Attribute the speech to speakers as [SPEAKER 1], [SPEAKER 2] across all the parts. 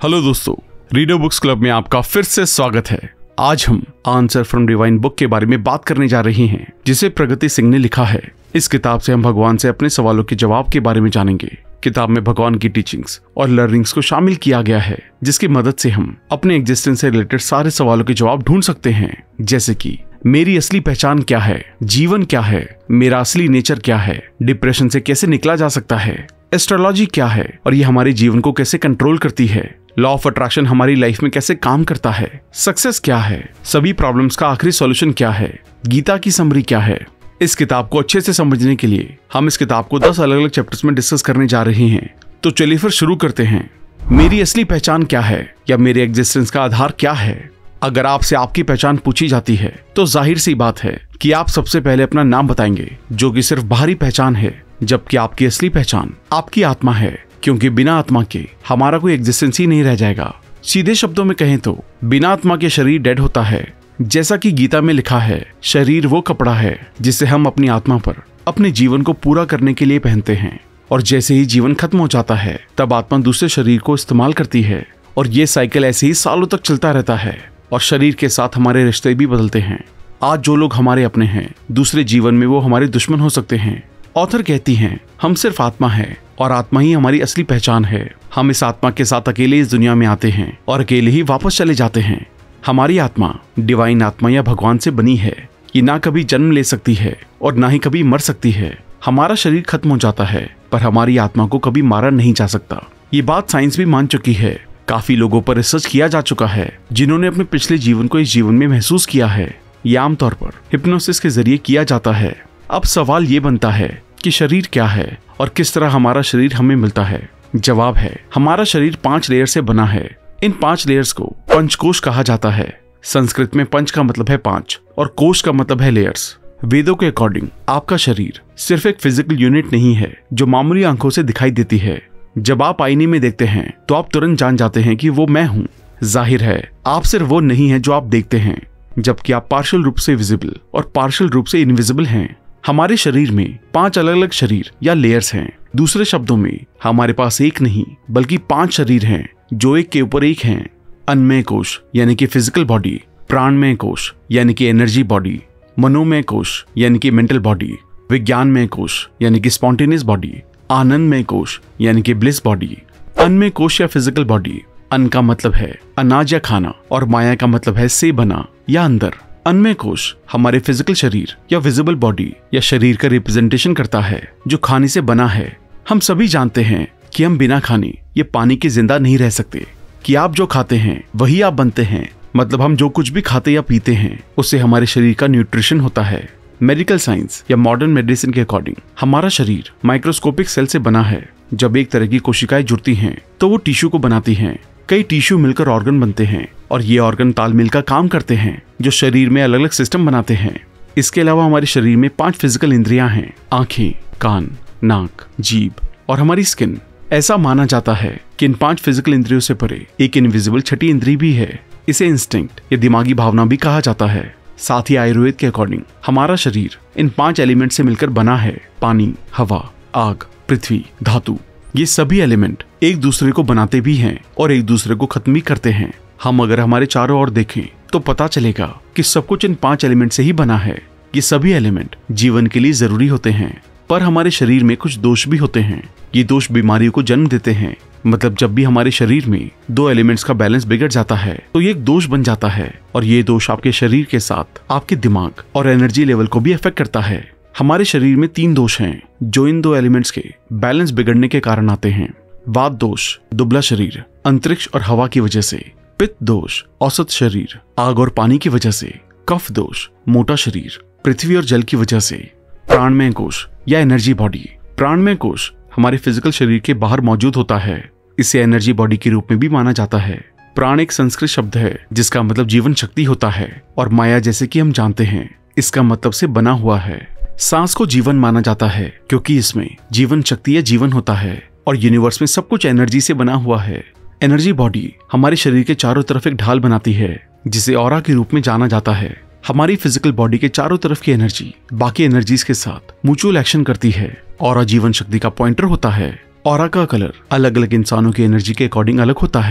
[SPEAKER 1] Hello दोस्तों, reader books club में आपका फिर से स्वागत है। आज हम आंसर फ्रॉम डिवाइन बुक के बारे में बात करने जा रहे हैं, जिसे प्रगति सिंह ने लिखा है। इस किताब से हम भगवान से अपने सवालों के जवाब के बारे में जानेंगे। किताब में भगवान की टीचिंग्स और लर्निंग्स को शामिल किया गया है, जिसकी मदद से हम अपने एग्जिस्टेंस से रिलेटेड सारे सवालों के जवाब ढूंढ सकते हैं, जैसे कि मेरी असली पहचान क्या है, जीवन क्या है, मेरा असली नेचर क्या है, डिप्रेशन से कैसे निकला जा सकता है, एस्ट्रोलॉजी क्या है और ये हमारे जीवन को कैसे कंट्रोल करती है, लॉ ऑफ अट्रैक्शन हमारी लाइफ में कैसे काम करता है, सक्सेस क्या है, सभी प्रॉब्लम्स का आखिरी सॉल्यूशन क्या है, गीता की समरी क्या है। इस किताब को अच्छे से समझने के लिए हम इस किताब को 10 अलग अलग चैप्टर्स में डिस्कस करने जा रहे हैं। तो चलिए फिर शुरू करते हैं। मेरी असली पहचान क्या है या मेरे एग्जिस्टेंस का आधार क्या है। अगर आपसे आपकी पहचान पूछी जाती है तो जाहिर सी बात है कि आप सबसे पहले अपना नाम बताएंगे, जो कि सिर्फ बाहरी पहचान है, जबकि आपकी असली पहचान आपकी आत्मा है, क्योंकि बिना आत्मा के हमारा कोई एग्जिस्टेंस ही नहीं रह जाएगा। सीधे शब्दों में कहें तो बिना आत्मा के शरीर डेड होता है। जैसा कि गीता में लिखा है, शरीर वो कपड़ा है जिसे हम अपनी आत्मा पर अपने जीवन को पूरा करने के लिए पहनते हैं, और जैसे ही जीवन खत्म हो जाता है तब आत्मा दूसरे शरीर को इस्तेमाल करती है, और ये साइकिल ऐसे ही सालों तक चलता रहता है, और शरीर के साथ हमारे रिश्ते भी बदलते हैं। आज जो लोग हमारे अपने हैं, दूसरे जीवन में वो हमारे दुश्मन हो सकते हैं। ऑथर कहती हैं, हम सिर्फ आत्मा है और आत्मा ही हमारी असली पहचान है। हम इस आत्मा के साथ अकेले इस दुनिया में आते हैं और अकेले ही वापस चले जाते हैं। हमारी आत्मा डिवाइन आत्मा या भगवान से बनी है। ये ना कभी जन्म ले सकती है और ना ही कभी मर सकती है। हमारा शरीर खत्म हो जाता है, पर हमारी आत्मा को कभी मारा नहीं जा सकता। ये बात साइंस भी मान चुकी है। काफी लोगों पर रिसर्च किया जा चुका है, जिन्होंने अपने पिछले जीवन को इस जीवन में महसूस किया है। ये आमतौर पर हिप्नोसिस के जरिए किया जाता है। अब सवाल ये बनता है कि शरीर क्या है और किस तरह हमारा शरीर हमें मिलता है। जवाब है, हमारा शरीर 5 लेयर से बना है। इन 5 लेयर्स को पंचकोश कहा जाता है। संस्कृत में पंच का मतलब है 5 और कोश का मतलब है लेयर्स। वेदों के अकॉर्डिंग आपका शरीर सिर्फ एक फिजिकल यूनिट नहीं है जो मामूली आंखों से दिखाई देती है। जब आप आईने में देखते हैं तो आप तुरंत जान जाते हैं कि वो मैं हूँ। जाहिर है, आप सिर्फ वो नहीं है जो आप देखते हैं, जबकि आप पार्शियल रूप से विजिबल और पार्शियल रूप से इनविजिबल हैं। हमारे शरीर में 5 अलग अलग शरीर या लेयर्स हैं। दूसरे शब्दों में हमारे पास एक नहीं बल्कि 5 शरीर हैं, जो एक के ऊपर एक हैं। अन्नमय कोश यानी कि फिजिकल बॉडी, प्राणमय कोश यानी कि एनर्जी बॉडी, मनोमय कोश यानी कि मेंटल बॉडी, विज्ञानमय कोश यानी कि स्पॉन्टेनियस बॉडी, आनंदमय कोश यानी कि ब्लिस बॉडी। अन्नमय कोश या फिजिकल बॉडी, अन्न का मतलब है अनाज या खाना, और माया का मतलब है से बना या अंदर। अन्नमय कोश हमारे फिजिकल शरीर या विजिबल बॉडी या शरीर का रिप्रेजेंटेशन करता है, जो खाने से बना है। हम सभी जानते हैं कि हम बिना खाने या पानी के जिंदा नहीं रह सकते, कि आप जो खाते हैं वही आप बनते हैं। मतलब हम जो कुछ भी खाते या पीते हैं उससे हमारे शरीर का न्यूट्रिशन होता है। मेडिकल साइंस या मॉडर्न मेडिसिन के अकॉर्डिंग हमारा शरीर माइक्रोस्कोपिक सेल से बना है। जब एक तरह की कोशिकाएं जुड़ती हैं तो वो टिश्यू को बनाती हैं। कई टिश्यू मिलकर ऑर्गन बनते हैं, और ये ऑर्गन तालमेल का काम करते हैं, जो शरीर में अलग अलग सिस्टम बनाते हैं। इसके अलावा हमारे शरीर में 5 फिजिकल इंद्रियां हैं, आंखें, कान, नाक, जीभ और हमारी स्किन। ऐसा माना जाता है कि इन 5 फिजिकल इंद्रियों से परे एक इनविजिबल छठी इंद्री भी है। इसे इंस्टिंक्ट या दिमागी भावना भी कहा जाता है। साथ ही आयुर्वेद के अकॉर्डिंग हमारा शरीर इन 5 एलिमेंट से मिलकर बना है। पानी, हवा, आग, पृथ्वी, धातु। ये सभी एलिमेंट एक दूसरे को बनाते भी हैं और एक दूसरे को खत्म भी करते हैं। हम अगर हमारे चारों ओर देखें तो पता चलेगा कि सब कुछ इन 5 एलिमेंट से ही बना है। ये सभी एलिमेंट जीवन के लिए जरूरी होते हैं, पर हमारे शरीर में कुछ दोष भी होते हैं। ये दोष बीमारियों को जन्म देते हैं। मतलब जब भी हमारे शरीर में 2 एलिमेंट्स का बैलेंस बिगड़ जाता है तो ये एक दोष बन जाता है, और ये दोष आपके शरीर के साथ आपके दिमाग और एनर्जी लेवल को भी अफेक्ट करता है। हमारे शरीर में 3 दोष हैं जो इन 2 एलिमेंट्स के बैलेंस बिगड़ने के कारण आते हैं। वात दोष, दुबला शरीर, अंतरिक्ष और हवा की वजह से। पित्त दोष, औसत शरीर, आग और पानी की वजह से। कफ दोष, मोटा शरीर, पृथ्वी और जल की वजह से। प्राणमय कोश या एनर्जी बॉडी, प्राणमय कोश हमारे फिजिकल शरीर के बाहर मौजूद होता है। इसे एनर्जी बॉडी के रूप में भी माना जाता है। प्राण एक संस्कृत शब्द है जिसका मतलब जीवन शक्ति होता है, और माया जैसे कि हम जानते हैं इसका मतलब से बना हुआ है। सांस को जीवन माना जाता है क्योंकि इसमें जीवन शक्ति या जीवन होता है, और यूनिवर्स में सब कुछ एनर्जी से बना हुआ है। एनर्जी बॉडी हमारे शरीर के चारों तरफ एक ढाल बनाती है, जिसे ऑरा के रूप में जाना जाता है। हमारी फिजिकल बॉडी के चारों तरफ की एनर्जी बाकी एनर्जीज के साथ म्यूचुअल एक्शन करती है। ऑरा जीवन शक्ति का पॉइंटर होता है। ऑरा का कलर अलग अलग इंसानों की एनर्जी के अकॉर्डिंग अलग होता है।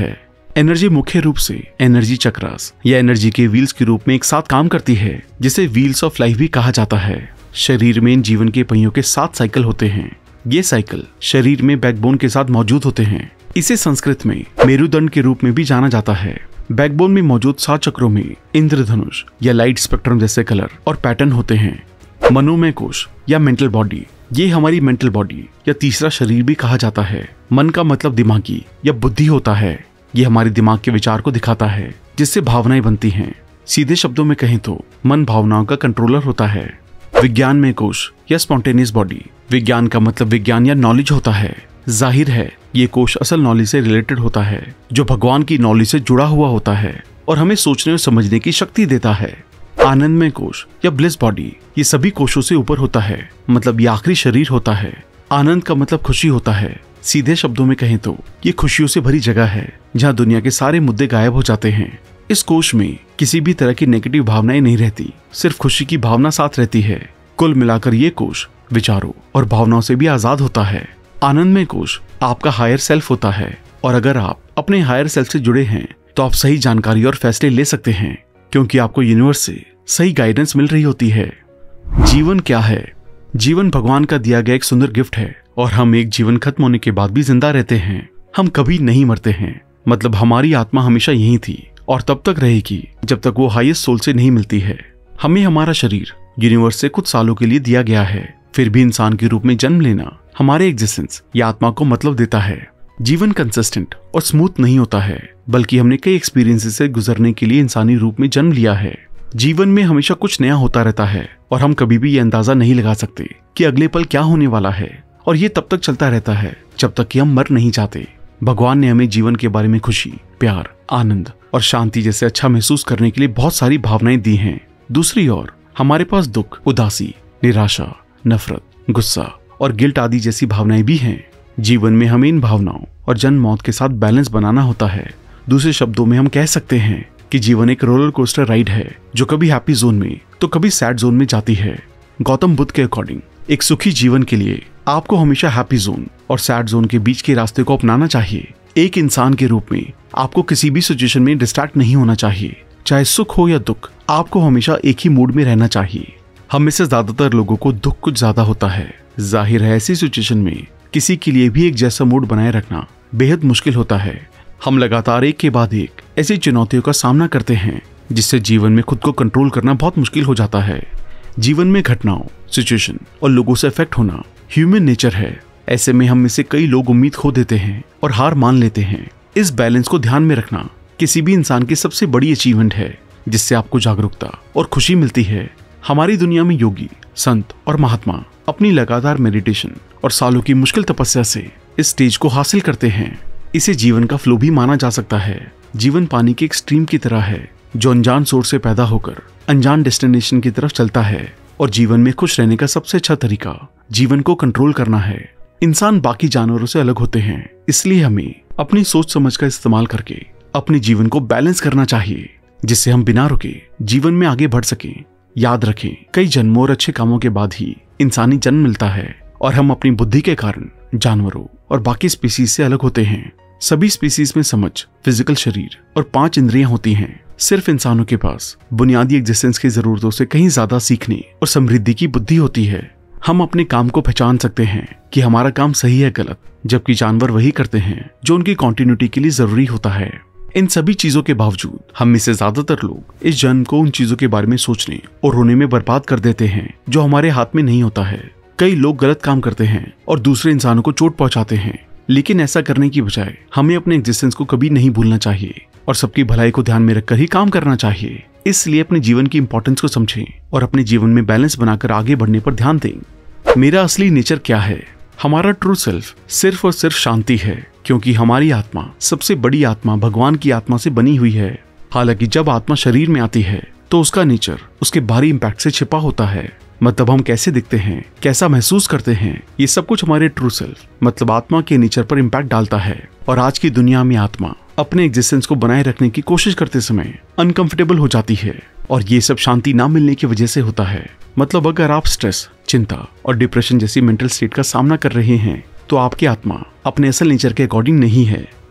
[SPEAKER 1] एनर्जी मुख्य रूप से एनर्जी चक्रास या एनर्जी के व्हील्स के रूप में एक साथ काम करती है, जिसे व्हील्स ऑफ लाइफ भी कहा जाता है। शरीर में जीवन के पहियों के 7 साइकिल होते हैं। ये साइकिल शरीर में बैकबोन के साथ मौजूद होते हैं। इसे संस्कृत में मेरुदंड के रूप में भी जाना जाता है। बैकबोन में मौजूद 7 चक्रों में इंद्रधनुष या लाइट स्पेक्ट्रम जैसे कलर और पैटर्न होते हैं। मनोमय कोश या मेंटल बॉडी, ये हमारी मेंटल बॉडी या तीसरा शरीर भी कहा जाता है। मन का मतलब दिमागी या बुद्धि होता है। ये हमारे दिमाग के विचार को दिखाता है, जिससे भावनाएं बनती हैं। सीधे शब्दों में कहें तो मन भावनाओं का कंट्रोलर होता है। विज्ञान में कोश या स्पॉन्टेनियस बॉडी, विज्ञान का मतलब विज्ञान या नॉलेज होता है। जाहिर है ये कोश असल नॉलेज से रिलेटेड होता है, जो भगवान की नॉलेज से जुड़ा हुआ होता है और हमें सोचने और समझने की शक्ति देता है। आनंदमय कोश या ब्लिस बॉडी, ये सभी कोशों से ऊपर होता है, मतलब ये आखिरी शरीर होता है। आनंद का मतलब खुशी होता है। सीधे शब्दों में कहें तो ये खुशियों से भरी जगह है, जहाँ दुनिया के सारे मुद्दे गायब हो जाते हैं। इस कोश में किसी भी तरह की नेगेटिव भावनाएं नहीं रहती, सिर्फ खुशी की भावना साथ रहती है। कुल मिलाकर ये कोश विचारों और भावनाओं से भी आजाद होता है। आनंदमय कोश आपका हायर सेल्फ होता है, और अगर आप अपने हायर सेल्फ से जुड़े हैं तो आप सही जानकारी और फैसले ले सकते हैं, क्योंकि आपको यूनिवर्स से सही गाइडेंस मिल रही होती है। जीवन क्या है? जीवन भगवान का दिया गया एक सुंदर गिफ्ट है, और हम एक जीवन खत्म होने के बाद भी जिंदा रहते हैं। हम कभी नहीं मरते हैं, मतलब हमारी आत्मा हमेशा यही थी और तब तक रहेगी जब तक वो हाईएस्ट सोल से नहीं मिलती है। हमें हमारा शरीर यूनिवर्स से कुछ सालों के लिए दिया गया है, फिर भी इंसान के रूप में जन्म लेना हमारे एग्जिस्टेंस या आत्मा को मतलब देता है। जीवन कंसिस्टेंट और स्मूथ नहीं होता है, बल्कि हमने कई एक्सपीरियंसेस से गुजरने के लिए इंसानी रूप में जन्म लिया है। जीवन में हमेशा कुछ नया होता रहता है, और हम कभी भी ये अंदाजा नहीं लगा सकते कि अगले पल क्या होने वाला है, और ये तब तक चलता रहता है जब तक कि हम मर नहीं जाते। भगवान ने हमें जीवन के बारे में खुशी, प्यार, आनंद और शांति जैसे अच्छा महसूस करने के लिए बहुत सारी भावनाएं दी हैं। दूसरी ओर हमारे पास दुख, उदासी, निराशा, नफरत, गुस्सा और गिल्ट आदि जैसी भावनाएं भी हैं। जीवन में हमें इन भावनाओं और जन्म मौत के साथ बैलेंस बनाना होता है। दूसरे शब्दों में हम कह सकते हैं कि जीवन एक रोलर कोस्टर राइड है, जो कभी हैप्पी जोन में तो कभी सैड जोन में जाती है। गौतम बुद्ध के अकॉर्डिंग एक सुखी जीवन के लिए आपको हमेशा हैप्पी जोन और सैड जोन के बीच के रास्ते को अपनाना चाहिए। एक इंसान के रूप में आपको किसी भी सिचुएशन में डिस्ट्रैक्ट नहीं होना चाहिए। चाहे सुख हो या दुख, आपको हमेशा एक ही मूड में रहना चाहिए। हम में से ज्यादातर लोगों को दुख कुछ ज्यादा होता है। जाहिर है ऐसी सिचुएशन में किसी के लिए भी एक जैसा मूड बनाए रखना बेहद मुश्किल होता है। हम लगातार एक के बाद एक ऐसी चुनौतियों का सामना करते हैं, जिससे जीवन में खुद को कंट्रोल करना बहुत मुश्किल हो जाता है। जीवन में घटनाओं, सिचुएशन और लोगों से अफेक्ट होना ह्यूमन नेचर है। ऐसे में हम में से कई लोग उम्मीद खो देते हैं और हार मान लेते हैं। इस बैलेंस को ध्यान में रखना किसी भी इंसान की सबसे बड़ी अचीवमेंट है, जिससे आपको जागरूकता और खुशी मिलती है। हमारी दुनिया में योगी, संत और महात्मा अपनी लगातार मेडिटेशन और सालों की मुश्किल तपस्या से इस स्टेज को हासिल करते हैं। इसे जीवन का फ्लो भी माना जा सकता है। जीवन पानी के एक स्ट्रीम की तरह है, जो अनजान सोर्स से पैदा होकर अनजान डेस्टिनेशन की तरफ चलता है। और जीवन में खुश रहने का सबसे अच्छा तरीका जीवन को कंट्रोल करना है। इंसान बाकी जानवरों से अलग होते हैं, इसलिए हमें अपनी सोच समझ का इस्तेमाल करके अपने जीवन को बैलेंस करना चाहिए, जिससे हम बिना रुके जीवन में आगे बढ़ सकें। याद रखें, कई जन्मों और अच्छे कामों के बाद ही इंसानी जन्म मिलता है, और हम अपनी बुद्धि के कारण जानवरों और बाकी स्पीसीज से अलग होते हैं। सभी स्पीसीज में समझ, फिजिकल शरीर और 5 इंद्रियां होती हैं। सिर्फ इंसानों के पास बुनियादी एग्जिस्टेंस की जरूरतों से कहीं ज्यादा सीखने और समृद्धि की बुद्धि होती है। हम अपने काम को पहचान सकते हैं कि हमारा काम सही है गलत, जबकि जानवर वही करते हैं जो उनकी कॉन्टिन्यूटी के लिए जरूरी होता है। इन सभी चीजों के बावजूद हम में से ज्यादातर लोग इस जन्म को उन चीजों के बारे में सोचने और रोने में बर्बाद कर देते हैं जो हमारे हाथ में नहीं होता है। कई लोग गलत काम करते हैं और दूसरे इंसानों को चोट पहुंचाते हैं, लेकिन ऐसा करने की बजाय हमें अपने एग्जिस्टेंस को कभी नहीं भूलना चाहिए और सबकी भलाई को ध्यान में रखकर ही काम करना चाहिए। इसलिए अपने जीवन की इंपॉर्टेंस को समझें और अपने जीवन में बैलेंस बनाकर आगे बढ़ने पर ध्यान दें। मेरा असली नेचर क्या है? हमारा ट्रू सेल्फ सिर्फ और सिर्फ शांति है, क्योंकि हमारी आत्मा सबसे बड़ी आत्मा भगवान की आत्मा से बनी हुई है। हालांकि जब आत्मा शरीर में आती है तो उसका नेचर उसके बाहरी इम्पैक्ट से छिपा होता है। मतलब हम कैसे दिखते हैं, कैसा महसूस करते हैं, ये सब कुछ हमारे ट्रू सेल्फ मतलब आत्मा के नेचर पर इम्पैक्ट डालता है। और आज की दुनिया में आत्मा अपने एग्जिस्टेंस को बनाए रखने की कोशिश करते समय अनकंफर्टेबल हो जाती है, और ये सब शांति ना मिलने की वजह से होता है। मतलब अगर आप स्ट्रेस, चिंता और डिप्रेशन जैसी मेंटल स्टेट का सामना कर रहे हैं, तो आपकी आत्मा अपने असल नेचर के अकॉर्डिंग नहीं है।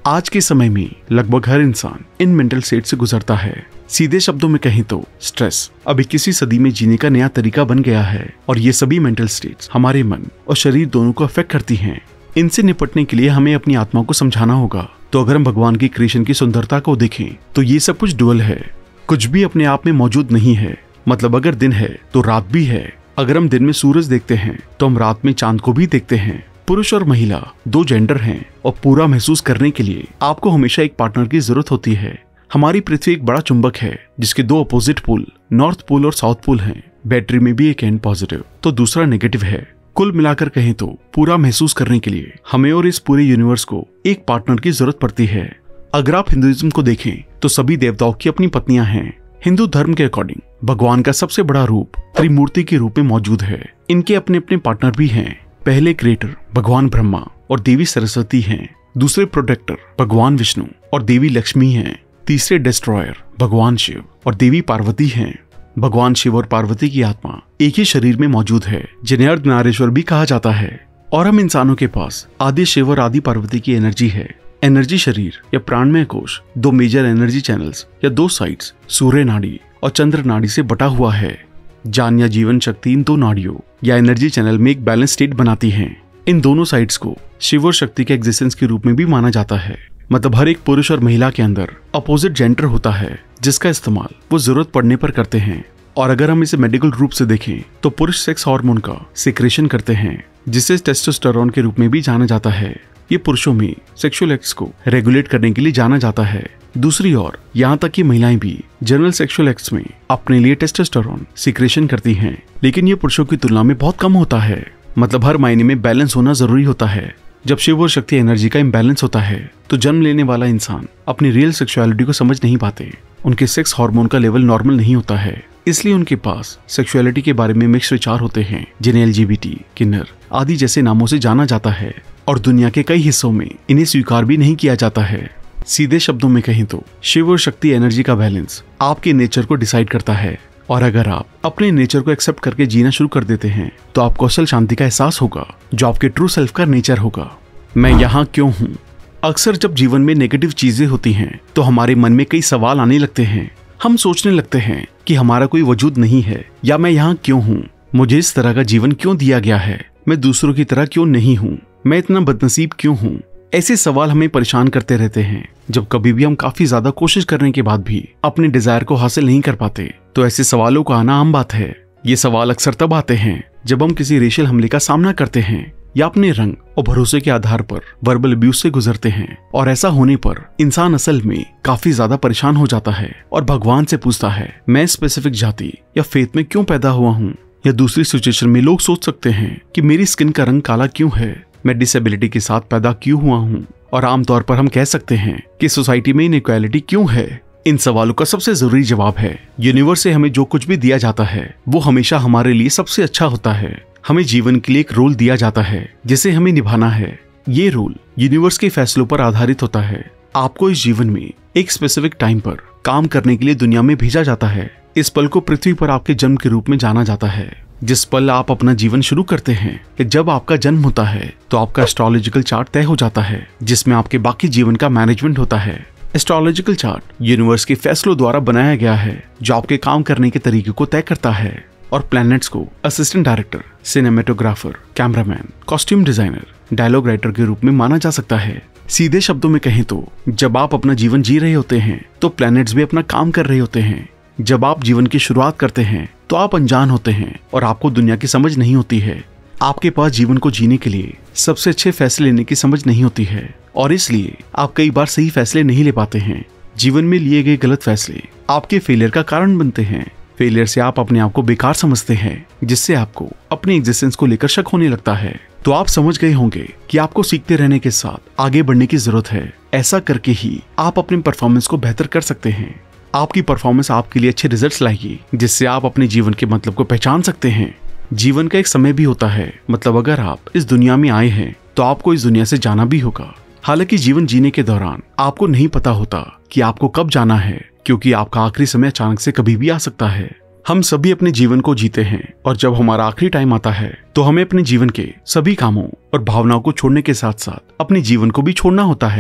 [SPEAKER 1] आज के समय में लगभग हर इंसान इन मेंटल स्टेट से गुजरता है। सीधे शब्दों में कहें तो स्ट्रेस अभी किसी सदी में जीने का नया तरीका बन गया है और ये सभी मेंटल स्टेट्स हमारे मन और शरीर दोनों को अफेक्ट करती हैं। इनसे निपटने के लिए हमें अपनी आत्मा को समझाना होगा। तो अगर हम भगवान की क्रिएशन की सुंदरता को देखें तो ये सब कुछ डुअल है, कुछ भी अपने आप में मौजूद नहीं है। मतलब अगर दिन है तो रात भी है, अगर हम दिन में सूरज देखते हैं तो हम रात में चांद को भी देखते हैं। पुरुष और महिला दो जेंडर हैं और पूरा महसूस करने के लिए आपको हमेशा एक पार्टनर की जरूरत होती है। हमारी पृथ्वी एक बड़ा चुंबक है जिसके दो अपोजिट पोल नॉर्थ पोल और साउथ पोल हैं। बैटरी में भी एक एंड पॉजिटिव तो दूसरा नेगेटिव है। कुल मिलाकर कहें तो पूरा महसूस करने के लिए हमें और इस पूरे यूनिवर्स को एक पार्टनर की जरूरत पड़ती है। अगर आप हिंदुइज्म को देखें तो सभी देवताओं की अपनी पत्नियां हैं। हिंदू धर्म के अकॉर्डिंग भगवान का सबसे बड़ा रूप त्रिमूर्ति के रूप में मौजूद है। इनके अपने अपने पार्टनर भी हैं। पहले क्रिएटर भगवान ब्रह्मा और देवी सरस्वती हैं। दूसरे प्रोटेक्टर भगवान विष्णु और देवी लक्ष्मी हैं। तीसरे डिस्ट्रॉयर भगवान शिव और देवी पार्वती हैं। भगवान शिव और पार्वती की आत्मा एक ही शरीर में मौजूद है जिन्हें अर्धनारीश्वर भी कहा जाता है। और हम इंसानों के पास आदि शिव और आदि पार्वती की एनर्जी है। एनर्जी शरीर या प्राणमय कोश दो मेजर एनर्जी चैनल्स या दो साइड्स सूर्य नाड़ी और चंद्र नाड़ी से बटा हुआ है। जान या जीवन शक्ति इन दो नाड़ियों या एनर्जी चैनल में एक बैलेंस स्टेट बनाती हैं। इन दोनों साइड्स को शिव और शक्ति के एग्जिस्टेंस के रूप में भी माना जाता है। मतलब हर एक पुरुष और महिला के अंदर अपोजिट जेंडर होता है जिसका इस्तेमाल वो जरूरत पड़ने पर करते हैं। और अगर हम इसे मेडिकल रूप से देखें तो पुरुष सेक्स हार्मोन का सिक्रेशन करते हैं जिसे टेस्टोस्टेरोन के रूप में भी जाना जाता है। ये पुरुषों में सेक्सुअल एक्ट्स को रेगुलेट करने के लिए जाना जाता है। दूसरी ओर यहाँ तक कि महिलाएं भी जनरल सेक्सुअल एक्ट्स में अपने लिए टेस्टोस्टेरोन सिक्रेशन करती हैं, लेकिन ये पुरुषों की तुलना में बहुत कम होता है। मतलब हर मायने में बैलेंस होना जरूरी होता है। जब शिव और शक्ति एनर्जी का इम्बैलेंस होता है तो जन्म लेने वाला इंसान अपनी रियल सेक्सुअलिटी को समझ नहीं पाते। उनके सेक्स हार्मोन का लेवल नॉर्मल नहीं होता है, इसलिए उनके पास सेक्सुअलिटी के बारे में मिक्स विचार होते हैं जिन्हें LGBT, किन्नर आदि जैसे नामों से जाना जाता है। और दुनिया के कई हिस्सों में इन्हें स्वीकार भी नहीं किया जाता है। सीधे शब्दों में कहें तो शिव और शक्ति एनर्जी का बैलेंस आपके नेचर को डिसाइड करता है। और अगर आप अपने नेचर को एक्सेप्ट करके जीना शुरू कर देते हैं तो आपको असल शांति का एहसास होगा जो आपके ट्रू सेल्फ का नेचर होगा। मैं यहाँ क्यों हूँ? अक्सर जब जीवन में नेगेटिव चीजें होती हैं तो हमारे मन में कई सवाल आने लगते हैं। हम सोचने लगते हैं कि हमारा कोई वजूद नहीं है या मैं यहाँ क्यों हूँ, मुझे इस तरह का जीवन क्यों दिया गया है, मैं दूसरों की तरह क्यों नहीं हूँ, मैं इतना बदनसीब क्यों हूँ। ऐसे सवाल हमें परेशान करते रहते हैं। जब कभी भी हम काफी ज्यादा कोशिश करने के बाद भी अपने डिजायर को हासिल नहीं कर पाते तो ऐसे सवालों का आना आम बात है। ये सवाल अक्सर तब आते हैं जब हम किसी रेशियल हमले का सामना करते हैं या अपने रंग और भरोसे के आधार पर वर्बल अब्यूज से गुजरते हैं। और ऐसा होने पर इंसान असल में काफी ज्यादा परेशान हो जाता है और भगवान से पूछता है मैं स्पेसिफिक जाति या फेथ में क्यों पैदा हुआ हूँ। या दूसरी सिचुएशन में लोग सोच सकते हैं कि मेरी स्किन का रंग काला क्यों है, मैं डिसेबिलिटी के साथ पैदा क्यों हुआ हूँ। और आमतौर पर हम कह सकते हैं कि सोसाइटी में इनइक्वालिटी क्यों है। इन सवालों का सबसे जरूरी जवाब है यूनिवर्स से हमें जो कुछ भी दिया जाता है वो हमेशा हमारे लिए सबसे अच्छा होता है। हमें जीवन के लिए एक रोल दिया जाता है जिसे हमें निभाना है। ये रोल यूनिवर्स के फैसलों पर आधारित होता है। आपको इस जीवन में एक स्पेसिफिक टाइम पर काम करने के लिए दुनिया में भेजा जाता है। इस पल को पृथ्वी पर आपके जन्म के रूप में जाना जाता है। जिस पल आप अपना जीवन शुरू करते हैं या जब आपका जन्म होता है तो आपका एस्ट्रोलॉजिकल चार्ट तय हो जाता है जिसमें आपके बाकी जीवन का मैनेजमेंट होता है। एस्ट्रोलॉजिकल चार्ट यूनिवर्स के फैसलों द्वारा बनाया गया है जो आपके काम करने के तरीके को तय करता है। और प्लैनेट्स को assistant director, cinematographer, cameraman, costume designer, dialogue writer के रूप में माना जा सकता है। सीधे शब्दों में कहें तो जब आप अपना जीवन जी रहे होते हैं तो प्लैनेट्स भी अपना काम कर रहे होते हैं। जब आप जीवन की शुरुआत करते हैं तो आप अनजान होते हैं और आपको दुनिया की समझ नहीं होती है। आपके पास जीवन को जीने के लिए सबसे अच्छे फैसले लेने की समझ नहीं होती है और इसलिए आप कई बार सही फैसले नहीं ले पाते हैं। जीवन में लिए गए गलत फैसले आपके फेलियर का कारण बनते हैं। फेलियर से आप अपने आप को बेकार समझते हैं जिससे आपको अपनी एग्जिस्टेंस को लेकर शक होने लगता है। तो आप समझ गए होंगे कि आपको सीखते रहने के साथ आगे बढ़ने की जरूरत है। ऐसा करके ही आप अपने परफॉर्मेंस को बेहतर कर सकते हैं। आपकी परफॉर्मेंस आपके लिए अच्छे रिजल्ट्स लाएगी जिससे आप अपने जीवन के मतलब को पहचान सकते हैं। जीवन का एक समय भी होता है। मतलब अगर आप इस दुनिया में आए हैं तो आपको इस दुनिया से जाना भी होगा। हालांकि जीवन जीने के दौरान आपको नहीं पता होता कि आपको कब जाना है, क्योंकि आपका आखिरी समय अचानक से कभी भी आ सकता है। हम सभी अपने जीवन को जीते हैं और जब हमारा आखिरी टाइम आता है तो हमें अपने जीवन के सभी कामों और भावनाओं को छोड़ने के साथ साथ अपने जीवन को भी छोड़ना होता है।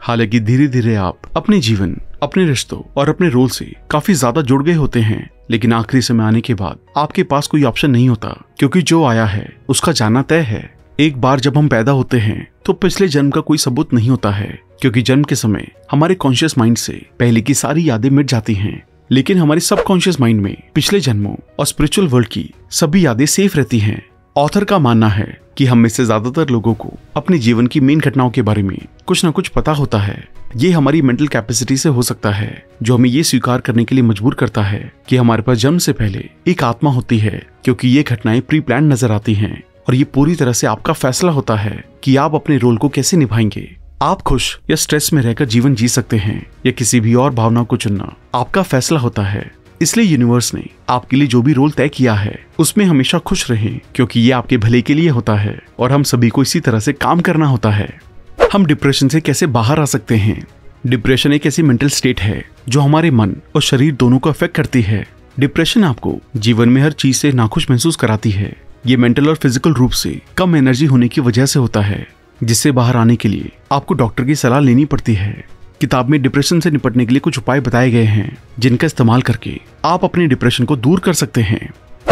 [SPEAKER 1] हालांकि धीरे धीरे आप अपने जीवन, अपने रिश्तों और अपने रोल से काफी ज्यादा जुड़ गए होते हैं, लेकिन आखिरी समय आने के बाद आपके पास कोई ऑप्शन नहीं होता, क्योंकि जो आया है उसका जाना तय है। एक बार जब हम पैदा होते हैं तो पिछले जन्म का कोई सबूत नहीं होता है, क्योंकि जन्म के समय हमारे कॉन्शियस माइंड से पहले की सारी यादें मिट जाती हैं, लेकिन हमारे सबकॉन्शियस माइंड में पिछले जन्मों और स्पिरिचुअल वर्ल्ड की सभी यादें सेफ रहती हैं। ऑथर का मानना है कि हम में से ज्यादातर लोगों को अपने जीवन की मेन घटनाओं के बारे में कुछ न कुछ पता होता है। ये हमारी मेंटल कैपेसिटी से हो सकता है, जो हमें ये स्वीकार करने के लिए मजबूर करता है कि हमारे पास जन्म से पहले एक आत्मा होती है, क्योंकि ये घटनाएं प्री प्लान नजर आती हैं और ये पूरी तरह से आपका फैसला होता है कि आप अपने रोल को कैसे निभाएंगे। आप खुश या स्ट्रेस में रहकर जीवन जी सकते हैं या किसी भी और भावना को चुनना आपका फैसला होता है। इसलिए यूनिवर्स ने आपके लिए जो भी रोल तय किया है उसमें हमेशा खुश रहें, क्योंकि ये आपके भले के लिए होता है और हम सभी को इसी तरह से काम करना होता है। हम डिप्रेशन से कैसे बाहर आ सकते हैं? डिप्रेशन एक ऐसी मेंटल स्टेट है जो हमारे मन और शरीर दोनों को अफेक्ट करती है। डिप्रेशन आपको जीवन में हर चीज से नाखुश महसूस कराती है। ये मेंटल और फिजिकल रूप से कम एनर्जी होने की वजह से होता है, जिससे बाहर आने के लिए आपको डॉक्टर की सलाह लेनी पड़ती है। किताब में डिप्रेशन से निपटने के लिए कुछ उपाय बताए गए हैं, जिनका इस्तेमाल करके आप अपने डिप्रेशन को दूर कर सकते हैं।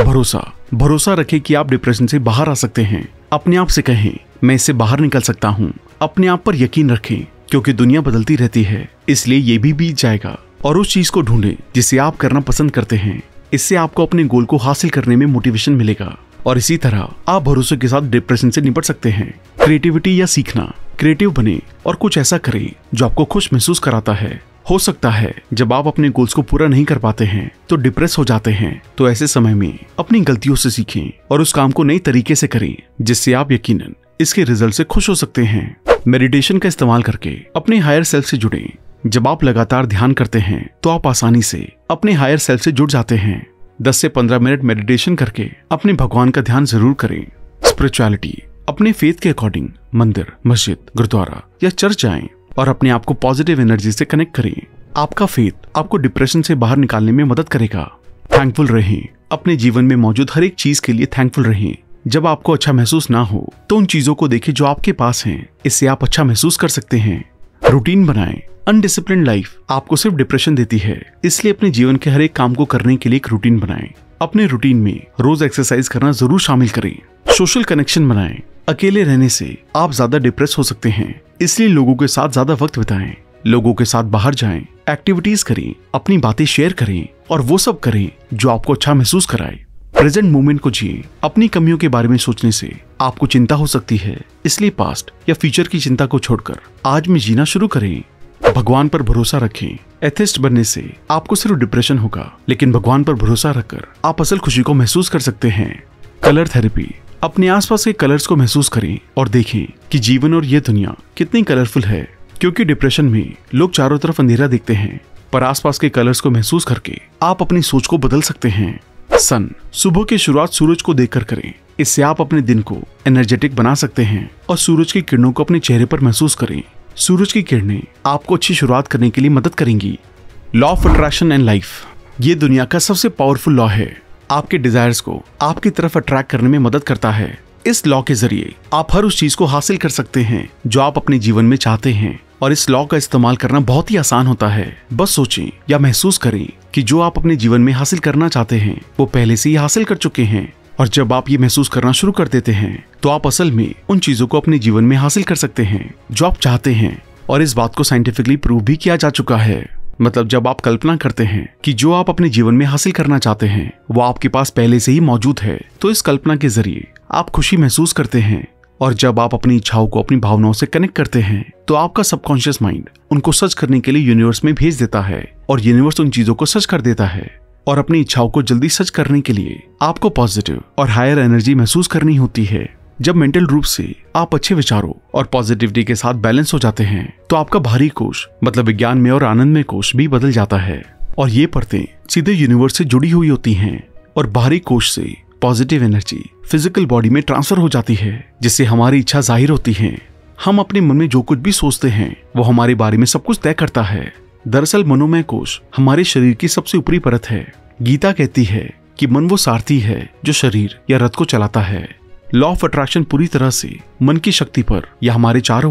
[SPEAKER 1] भरोसा रखें कि आप डिप्रेशन से बाहर आ सकते हैं। अपने आप से कहें, मैं इससे बाहर निकल सकता हूँ। अपने आप पर यकीन रखें, क्योंकि दुनिया बदलती रहती है, इसलिए ये भी बीत जाएगा। और उस चीज को ढूंढें जिसे आप करना पसंद करते हैं। इससे आपको अपने गोल को हासिल करने में मोटिवेशन मिलेगा और इसी तरह आप भरोसे के साथ डिप्रेशन से निपट सकते हैं। क्रिएटिविटी या सीखना, क्रिएटिव बने और कुछ ऐसा करें जो आपको खुश महसूस कराता है। हो सकता है जब आप अपने गोल्स को पूरा नहीं कर पाते हैं तो डिप्रेस हो जाते हैं, तो ऐसे समय में अपनी गलतियों से सीखें और उस काम को नई तरीके से करें, जिससे आप यकीनन इसके रिजल्ट से खुश हो सकते हैं। मेडिटेशन का इस्तेमाल करके अपने हायर सेल्फ से जुड़ें। जब आप लगातार ध्यान करते हैं तो आप आसानी से अपने हायर सेल्फ से जुड़ जाते हैं। 10 से 15 मिनट मेडिटेशन करके अपने भगवान का ध्यान जरूर करें। स्पिरिचुअलिटी, अपने फेथ के अकॉर्डिंग मंदिर, मस्जिद, गुरुद्वारा या चर्च जाएं और अपने आप को पॉजिटिव एनर्जी से कनेक्ट करें। आपका फेथ आपको डिप्रेशन से बाहर निकालने में मदद करेगा। थैंकफुल रहें, अपने जीवन में मौजूद हर एक चीज के लिए थैंकफुल रहें। जब आपको अच्छा महसूस ना हो तो उन चीजों को देखें जो आपके पास हैं, इससे आप अच्छा महसूस कर सकते हैं। रूटीन बनाएं। अनडिसिप्लिन्ड लाइफ आपको सिर्फ डिप्रेशन देती है, इसलिए अपने जीवन के हर एक काम को करने के लिए एक रूटीन बनाएं। अपने रूटीन में रोज एक्सरसाइज करना जरूर शामिल करें। सोशल कनेक्शन बनाएं। अकेले रहने से आप ज्यादा डिप्रेस हो सकते हैं, इसलिए लोगों के साथ ज्यादा वक्त बिताएं। लोगों के साथ बाहर जाएं, एक्टिविटीज करें, अपनी बातें शेयर करें और वो सब करें जो आपको अच्छा महसूस कराए। प्रेजेंट मोमेंट को जिए। अपनी कमियों के बारे में सोचने से आपको चिंता हो सकती है, इसलिए पास्ट या फ्यूचर की चिंता को छोड़कर आज में जीना शुरू करें। भगवान पर भरोसा रखें। एथिस्ट बनने से आपको सिर्फ डिप्रेशन होगा, लेकिन भगवान पर भरोसा रखकर आप असल खुशी को महसूस कर सकते हैं। कलर थेरेपी, अपने आसपास के कलर्स को महसूस करें और देखें कि जीवन और ये दुनिया कितनी कलरफुल है। क्योंकि डिप्रेशन में लोग चारों तरफ अंधेरा देखते हैं, पर आसपास के कलर्स को महसूस करके आप अपनी सोच को बदल सकते हैं। सन, सुबह की शुरुआत सूरज को देखकर करें। इससे आप अपने दिन को एनर्जेटिक बना सकते हैं और सूरज की किरणों को अपने चेहरे पर महसूस करें। सूरज की किरणें आपको अच्छी शुरुआत करने के लिए मदद करेंगी। Law of attraction and life, ये दुनिया का सबसे पावरफुल लॉ है। आपके डिजायर्स को आपकी तरफ अट्रैक्ट करने में मदद करता है। इस लॉ के जरिए आप हर उस चीज को हासिल कर सकते हैं जो आप अपने जीवन में चाहते हैं, और इस लॉ का इस्तेमाल करना बहुत ही आसान होता है। बस सोचें या महसूस करें कि जो आप अपने जीवन में हासिल करना चाहते हैं वो पहले से ही हासिल कर चुके हैं, और जब आप ये महसूस करना शुरू कर देते हैं तो आप असल में उन चीजों को अपने जीवन में हासिल कर सकते हैं जो आप चाहते हैं। और इस बात को साइंटिफिकली प्रूव भी किया जा चुका है। मतलब जब आप कल्पना करते हैं कि जो आप अपने जीवन में हासिल करना चाहते हैं वो आपके पास पहले से ही मौजूद है, तो इस कल्पना के जरिए आप खुशी महसूस करते हैं। और जब आप अपनी इच्छाओं को अपनी भावनाओं से कनेक्ट करते हैं तो आपका सबकॉन्शियस माइंड उनको सच करने के लिए यूनिवर्स में भेज देता है, और यूनिवर्स उन चीजों को सच कर देता है। और अपनी इच्छाओं को जल्दी सच करने के लिए आपको पॉजिटिव और हायर एनर्जी महसूस करनी होती है। जब मेंटल रूप से आप अच्छे विचारों और पॉजिटिविटी के साथ बैलेंस हो जाते हैं तो आपका बाहरी कोश, मतलब विज्ञान में और आनंद में कोश भी बदल जाता है, और ये परतें सीधे यूनिवर्स से जुड़ी हुई होती हैं, और बाहरी कोश से पॉजिटिव एनर्जी फिजिकल बॉडी में ट्रांसफर हो जाती है, जिससे हमारी इच्छा जाहिर होती है। हम अपने मन में जो कुछ भी सोचते हैं वो हमारे बारे में सब कुछ तय करता है। दरअसल मनोमय कोश हमारे शरीर की सबसे ऊपरी परत है। गीता कहती है कि मन वो सारथी है जो शरीर या रथ को चलाता है। लॉ ऑफ अट्रैक्शन पूरी तरह से मन की शक्ति पर या हमारे चारों ओर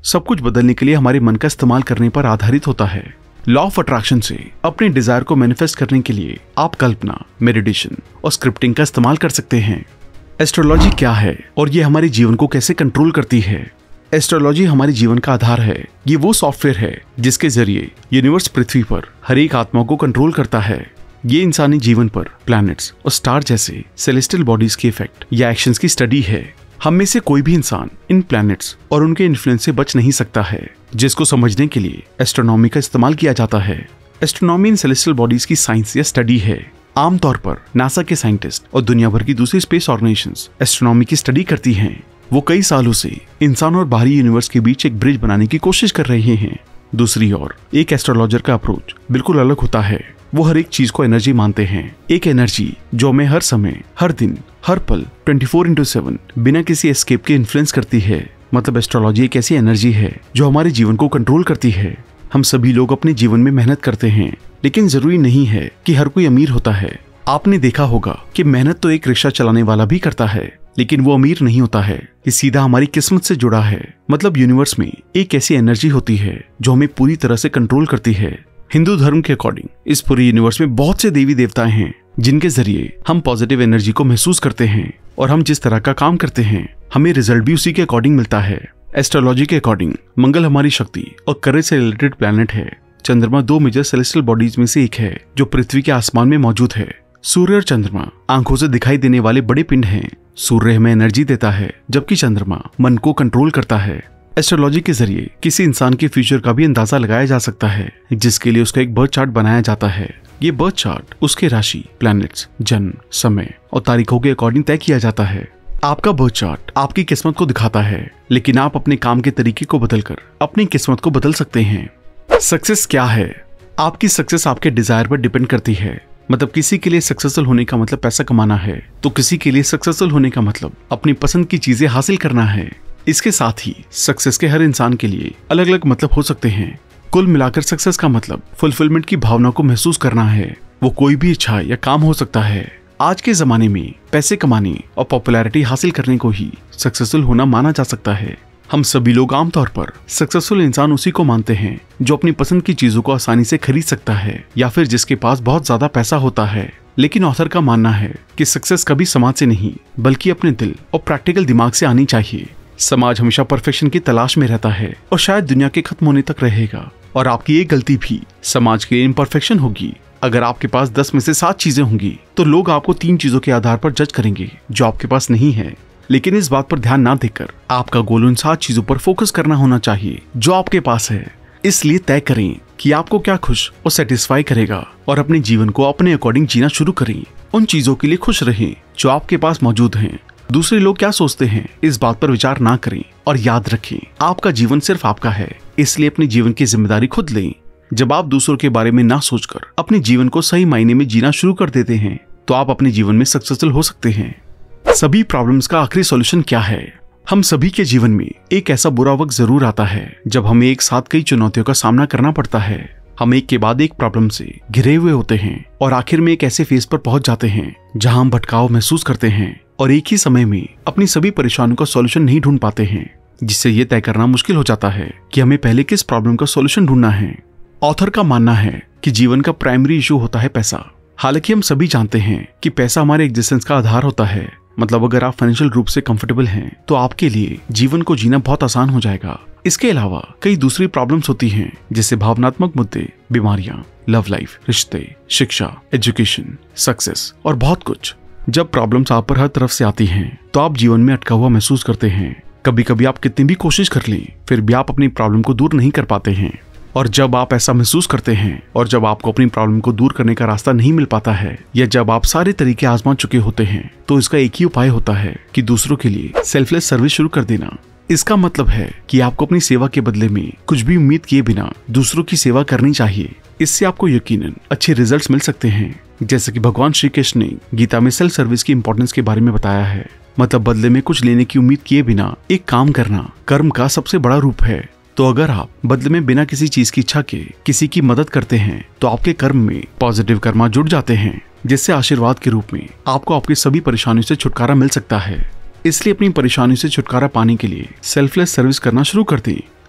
[SPEAKER 1] सब कुछ बदलने के लिए हमारे मन का इस्तेमाल करने पर आधारित होता है। लॉ ऑफ अट्रैक्शन से अपने डिजायर को मैनिफेस्ट करने के लिए आप कल्पना, मेडिटेशन और स्क्रिप्टिंग का इस्तेमाल कर सकते हैं। एस्ट्रोलॉजी क्या है और ये हमारे जीवन को कैसे कंट्रोल करती है? एस्ट्रोलॉजी हमारे जीवन का आधार है। ये वो सॉफ्टवेयर है जिसके जरिए यूनिवर्स पृथ्वी पर हर एक आत्मा को कंट्रोल करता है। ये इंसानी जीवन पर प्लैनेट्स और स्टार जैसे सेलेस्टियल बॉडीज के इफेक्ट या एक्शंस की स्टडी है। हम में से कोई भी इंसान इन प्लैनेट्स और उनके इन्फ्लुएंस से बच नहीं सकता है, जिसको समझने के लिए एस्ट्रोनॉमी का इस्तेमाल किया जाता है। एस्ट्रोनॉमी इन सेलेस्टियल बॉडीज की साइंस या स्टडी है। आमतौर पर नासा के साइंटिस्ट और दुनिया भर की दूसरी स्पेस ऑर्गेनाइजेशंस एस्ट्रोनॉमी की स्टडी करती हैं। वो कई सालों से इंसान और बाहरी यूनिवर्स के बीच एक ब्रिज बनाने की कोशिश कर रहे हैं। दूसरी ओर एक एस्ट्रोलॉजर का अप्रोच बिल्कुल अलग होता है। वो हर एक चीज को एनर्जी मानते हैं, एक एनर्जी जो हमें हर समय, हर दिन, हर पल 24/7 बिना किसी एस्केप के इन्फ्लुएंस करती है। मतलब एस्ट्रोलॉजी एक ऐसी एनर्जी है जो हमारे जीवन को कंट्रोल करती है। हम सभी लोग अपने जीवन में मेहनत करते हैं, लेकिन जरूरी नहीं है कि हर कोई अमीर होता है। आपने देखा होगा कि मेहनत तो एक रिक्शा चलाने वाला भी करता है, लेकिन वो अमीर नहीं होता है। ये सीधा हमारी किस्मत से जुड़ा है। मतलब यूनिवर्स में एक ऐसी एनर्जी होती है जो हमें पूरी तरह से कंट्रोल करती है। हिंदू धर्म के अकॉर्डिंग इस पूरे यूनिवर्स में बहुत से देवी देवता हैं जिनके जरिए हम पॉजिटिव एनर्जी को महसूस करते हैं, और हम जिस तरह का काम करते हैं हमें रिजल्ट भी उसी के अकॉर्डिंग मिलता है। एस्ट्रोलॉजी के अकॉर्डिंग मंगल हमारी शक्ति और करेज से रिलेटेड प्लैनेट है। चंद्रमा 2 मेजर सेलेस्टियल बॉडीज में से एक है जो पृथ्वी के आसमान में मौजूद है। सूर्य और चंद्रमा आंखों से दिखाई देने वाले बड़े पिंड हैं। सूर्य हमें एनर्जी देता है, जबकि चंद्रमा मन को कंट्रोल करता है। एस्ट्रोलॉजी के जरिए किसी इंसान के फ्यूचर का भी अंदाजा लगाया जा सकता है, जिसके लिए उसका एक बर्थ चार्ट बनाया जाता है। ये बर्थ चार्ट उसके राशि, प्लैनेट्स, जन्म, समय और तारीखों के अकॉर्डिंग तय किया जाता है। आपका बर्थ चार्ट आपकी किस्मत को दिखाता है, लेकिन आप अपने काम के तरीके को बदलकर अपनी किस्मत को बदल सकते हैं। सक्सेस क्या है? आपकी सक्सेस आपके डिजायर पर डिपेंड करती है। मतलब किसी के लिए सक्सेसफुल होने का मतलब पैसा कमाना है, तो किसी के लिए सक्सेसफुल होने का मतलब अपनी पसंद की चीजें हासिल करना है। इसके साथ ही सक्सेस के हर इंसान के लिए अलग अलग मतलब हो सकते हैं। कुल मिलाकर सक्सेस का मतलब फुलफिलमेंट की भावना को महसूस करना है। वो कोई भी इच्छा या काम हो सकता है। आज के जमाने में पैसे कमाने और पॉपुलैरिटी हासिल करने को ही सक्सेसफुल होना माना जा सकता है। हम सभी लोग आमतौर पर सक्सेसफुल इंसान उसी को मानते हैं जो अपनी पसंद की चीजों को आसानी से खरीद सकता है, या फिर जिसके पास बहुत ज्यादा पैसा होता है। लेकिन ऑथर का मानना है कि सक्सेस कभी समाज से नहीं, बल्कि अपने दिल और प्रैक्टिकल दिमाग से आनी चाहिए। समाज हमेशा परफेक्शन की तलाश में रहता है और शायद दुनिया के खत्म होने तक रहेगा। और आपकी एक गलती भी समाज के लिए इम्परफेक्शन होगी। अगर आपके पास 10 में से 7 चीजें होंगी, तो लोग आपको 3 चीजों के आधार पर जज करेंगे जो आपके पास नहीं है। लेकिन इस बात पर ध्यान ना देकर आपका गोल उन 7 चीजों पर फोकस करना होना चाहिए जो आपके पास है। इसलिए तय करें कि आपको क्या खुश और सेटिस्फाई करेगा, और अपने जीवन को अपने अकॉर्डिंग जीना शुरू करें। उन चीजों के लिए खुश रहें जो आपके पास मौजूद हैं। दूसरे लोग क्या सोचते हैं इस बात पर विचार ना करें, और याद रखें आपका जीवन सिर्फ आपका है, इसलिए अपने जीवन की जिम्मेदारी खुद लें। जब आप दूसरों के बारे में ना सोचकर अपने जीवन को सही मायने में जीना शुरू कर देते हैं, तो आप अपने जीवन में सक्सेसफुल हो सकते हैं। सभी प्रॉब्लम्स का आखिरी सॉल्यूशन क्या है? हम सभी के जीवन में एक ऐसा बुरा वक्त जरूर आता है जब हमें एक साथ कई चुनौतियों का सामना करना पड़ता है। हम एक के बाद एक प्रॉब्लम से घिरे हुए होते हैं और आखिर में एक ऐसे फेज पर पहुंच जाते हैं जहां हम भटकाव महसूस करते हैं और एक ही समय में अपनी सभी परेशानियों का सॉल्यूशन नहीं ढूंढ पाते हैं, जिससे ये तय करना मुश्किल हो जाता है कि हमें पहले किस प्रॉब्लम का सॉल्यूशन ढूंढना है। ऑथर का मानना है कि जीवन का प्राइमरी इशू होता है पैसा। हालांकि हम सभी जानते हैं कि पैसा हमारे एग्जिस्टेंस का आधार होता है। मतलब अगर आप फाइनेंशियल रूप से कंफर्टेबल हैं, तो आपके लिए जीवन को जीना बहुत आसान हो जाएगा। इसके अलावा कई दूसरी प्रॉब्लम्स होती हैं, जैसे भावनात्मक मुद्दे, बीमारियां, लव लाइफ, रिश्ते, शिक्षा, एजुकेशन, सक्सेस और बहुत कुछ। जब प्रॉब्लम्स आप पर हर तरफ से आती हैं, तो आप जीवन में अटका हुआ महसूस करते हैं। कभी कभी आप कितनी भी कोशिश कर लें, फिर भी आप अपनी प्रॉब्लम को दूर नहीं कर पाते हैं। और जब आप ऐसा महसूस करते हैं, और जब आपको अपनी प्रॉब्लम को दूर करने का रास्ता नहीं मिल पाता है, या जब आप सारे तरीके आजमा चुके होते हैं, तो इसका एक ही उपाय होता है कि दूसरों के लिए सेल्फलेस सर्विस शुरू कर देना। इसका मतलब है कि आपको अपनी सेवा के बदले में कुछ भी उम्मीद किए बिना दूसरों की सेवा करनी चाहिए। इससे आपको यकीनन अच्छे रिजल्ट्स मिल सकते हैं। जैसे कि भगवान श्री कृष्ण ने गीता में सेल्फ सर्विस की इंपॉर्टेंस के बारे में बताया है। मतलब बदले में कुछ लेने की उम्मीद किए बिना एक काम करना कर्म का सबसे बड़ा रूप है। तो अगर आप बदले में बिना किसी चीज की इच्छा के किसी की मदद करते हैं, तो आपके कर्म में पॉजिटिव कर्मा जुड़ जाते हैं, जिससे आशीर्वाद के रूप में आपको आपकी सभी परेशानियों से छुटकारा मिल सकता है। इसलिए अपनी परेशानियों से छुटकारा पाने के लिए सेल्फलेस सर्विस करना शुरू कर दें।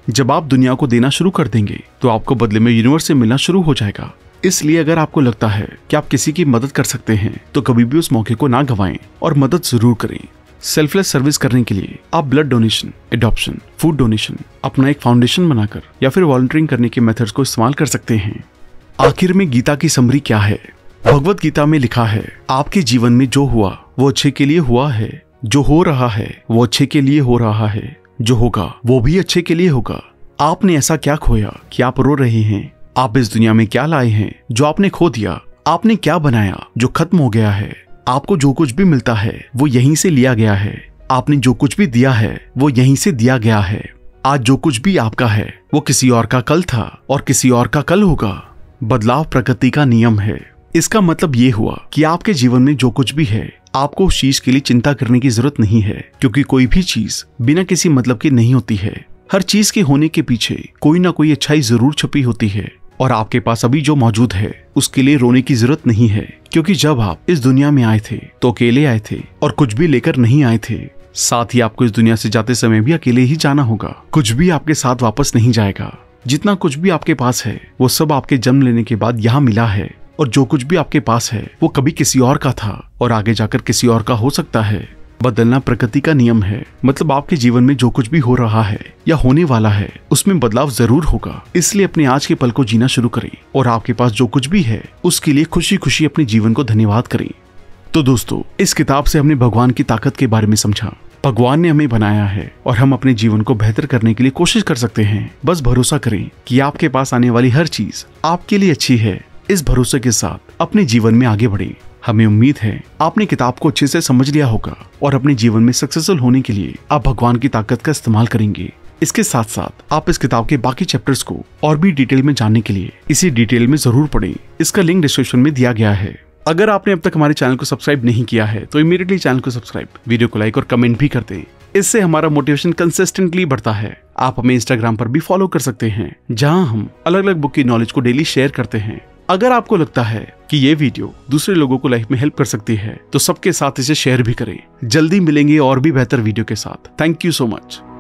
[SPEAKER 1] जब आप दुनिया को देना शुरू कर देंगे तो आपको बदले में यूनिवर्स से मिलना शुरू हो जाएगा। इसलिए अगर आपको लगता है कि आप किसी की मदद कर सकते हैं तो कभी भी उस मौके को ना गंवाएं और मदद जरूर करें। सेल्फलेस सर्विस करने के लिए आप blood donation, adoption, food donation, अपना एक फाउंडेशन बनाकर या फिर वॉलंटियरिंग करने के मेथड्स को इस्तेमाल कर सकते हैं। आखिर में गीता की समरी क्या है? भगवत गीता में लिखा है, आपके जीवन में जो हुआ वो अच्छे के लिए हुआ है, जो हो रहा है वो अच्छे के लिए हो रहा है, जो होगा वो भी अच्छे के लिए होगा। आपने ऐसा क्या खोया कि आप रो रहे हैं? आप इस दुनिया में क्या लाए हैं जो आपने खो दिया? आपने क्या बनाया जो खत्म हो गया है? आपको जो कुछ भी मिलता है वो यहीं से लिया गया है। आपने जो कुछ भी दिया है वो यहीं से दिया गया है। आज जो कुछ भी आपका है वो किसी और का कल था और किसी और का कल होगा। बदलाव प्रकृति का नियम है। इसका मतलब ये हुआ कि आपके जीवन में जो कुछ भी है आपको उस चीज के लिए चिंता करने की जरूरत नहीं है, क्योंकि कोई भी चीज बिना किसी मतलब की नहीं होती है। हर चीज के होने के पीछे कोई ना कोई अच्छाई जरूर छुपी होती है और आपके पास अभी जो मौजूद है उसके लिए रोने की जरूरत नहीं है, क्योंकि जब आप इस दुनिया में आए थे तो अकेले आए थे और कुछ भी लेकर नहीं आए थे। साथ ही आपको इस दुनिया से जाते समय भी अकेले ही जाना होगा। कुछ भी आपके साथ वापस नहीं जाएगा। जितना कुछ भी आपके पास है वो सब आपके जन्म लेने के बाद यहाँ मिला है, और जो कुछ भी आपके पास है वो कभी किसी और का था और आगे जाकर किसी और का हो सकता है। बदलना प्रकृति का नियम है। मतलब आपके जीवन में जो कुछ भी हो रहा है या होने वाला है उसमें बदलाव जरूर होगा। इसलिए अपने आज के पल को जीना शुरू करें और आपके पास जो कुछ भी है उसके लिए खुशी खुशी अपने जीवन को धन्यवाद करें। तो दोस्तों, इस किताब से हमने भगवान की ताकत के बारे में समझा। भगवान ने हमें बनाया है और हम अपने जीवन को बेहतर करने के लिए कोशिश कर सकते हैं। बस भरोसा करें कि आपके पास आने वाली हर चीज आपके लिए अच्छी है। इस भरोसे के साथ अपने जीवन में आगे बढ़ें। हमें उम्मीद है आपने किताब को अच्छे से समझ लिया होगा और अपने जीवन में सक्सेसफुल होने के लिए आप भगवान की ताकत का इस्तेमाल करेंगे। इसके साथ साथ आप इस किताब के बाकी चैप्टर्स को और भी डिटेल में जानने के लिए इसी डिटेल में जरूर पढ़ें। इसका लिंक डिस्क्रिप्शन में दिया गया है। अगर आपने अब तक हमारे चैनल को सब्सक्राइब नहीं किया है तो इमीडिएटली चैनल को सब्सक्राइब, वीडियो को लाइक और कमेंट भी कर दें। इससे हमारा मोटिवेशन कंसिस्टेंटली बढ़ता है। आप हमें इंस्टाग्राम पर भी फॉलो कर सकते हैं, जहां हम अलग अलग बुक की नॉलेज को डेली शेयर करते हैं। अगर आपको लगता है कि ये वीडियो दूसरे लोगों को लाइफ में हेल्प कर सकती है तो सबके साथ इसे शेयर भी करें। जल्दी मिलेंगे और भी बेहतर वीडियो के साथ। Thank you so much.